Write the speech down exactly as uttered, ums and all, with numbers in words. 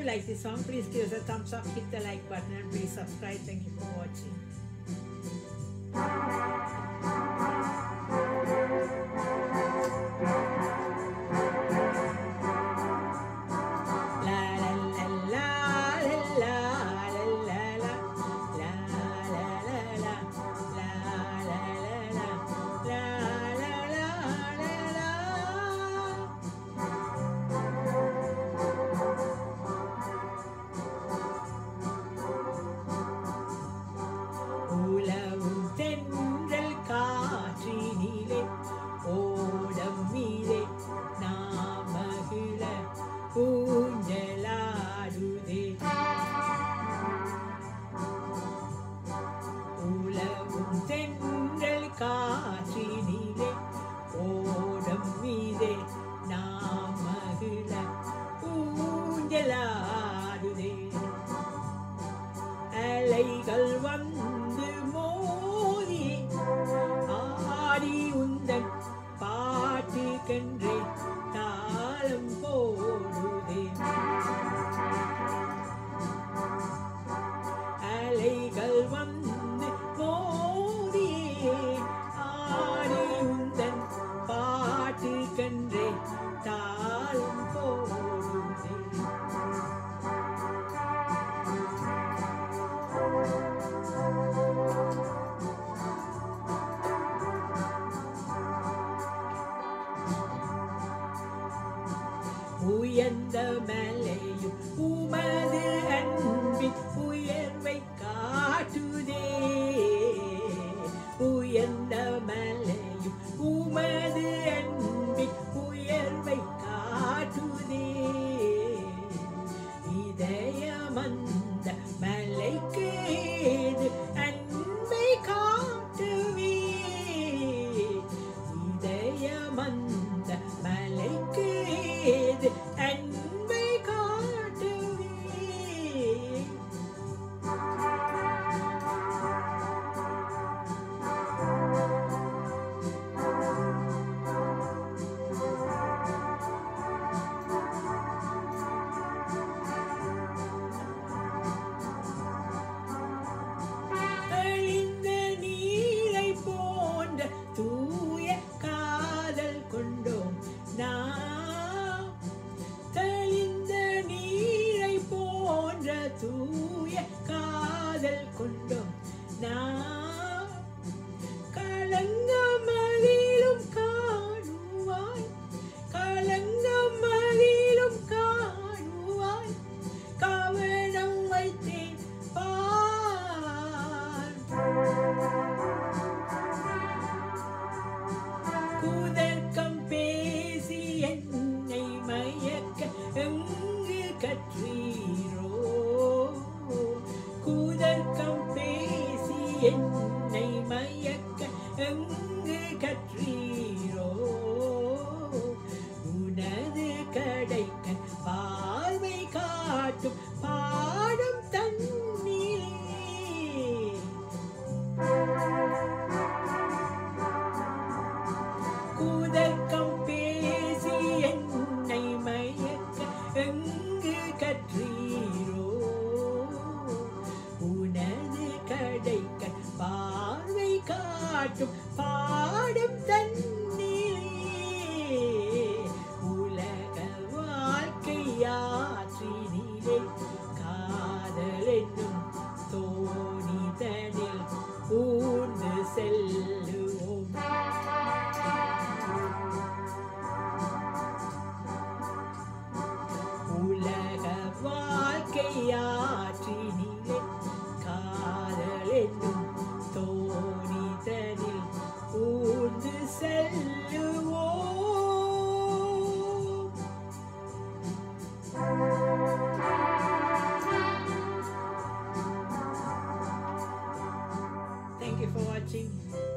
like this song, please give us a thumbs up, hit the like button, and please subscribe. Thank you for watching. உலவும் தென்றல் காற்றினிலே ஓடம் மீதே நாம் மகிழ ஊஞ்சலாடுதே. உலவும் தென்றல் காற்றினிலே ஓடம் மீதே நாம் மகிழ ஊஞ்சலாடுதே. அலைகள் வந்து மோதி ஆடி உந்தன் பாட்டுக்கென்றே தாளம் போடுதே. அலைகள் வந்து மோதி ஆடி உந்தன் பாட்டுக்கென்றே தாளம் போடுதே. உயர்ந்த மலையும் உமது அன்பின் உயர்வை காட்டுதே. உயர்ந்த மலையும் உமது அன்பின் உயர்வை காட்டுதே. இதயமந்த மலைக்கு ஏது அன்பை காட்டுவே. இதயமந்த மலைக்கு ஏது அன்பை காட்டுவே. தெளிந்த நீரை போன்ற தூய காதல் கொண்டோம் நாம். தெளிந்த நீரை போன்ற தூய காதல் கொண்டோம் நாம். களங்கமதிலும் காணுவாய், களங்கமதிலும் காணுவாய், கவனம் வைத்தேன் பார். குதர்க்கம் பேசி என்னை மயக்க எங்கு கற்றீரோ. குதர்க்கம் பேசி என்னை மயக்க எங்கு கற்றீரோ. உனது கடைக்கண் பார்வை காட்டும் பாடம் தண்ணீரே. குதர்க்கம் பேசி என்னை மயக்க எங்கு கற்றீரோ. உனது கடைக்கண் பார்வை காட்டும் பாடம் தண்ணீரே. உலக வாழ்க்கை யாற்றினிலே காதல் என்னும் தோணிதனில் ஊர்ந்து செல்லுவோம். உலக வாழ்க்கை யாற்றினிலே காதல் என்னும் தோணிதனில் ஊர்ந்து செல்லுவோம். Thank you for watching.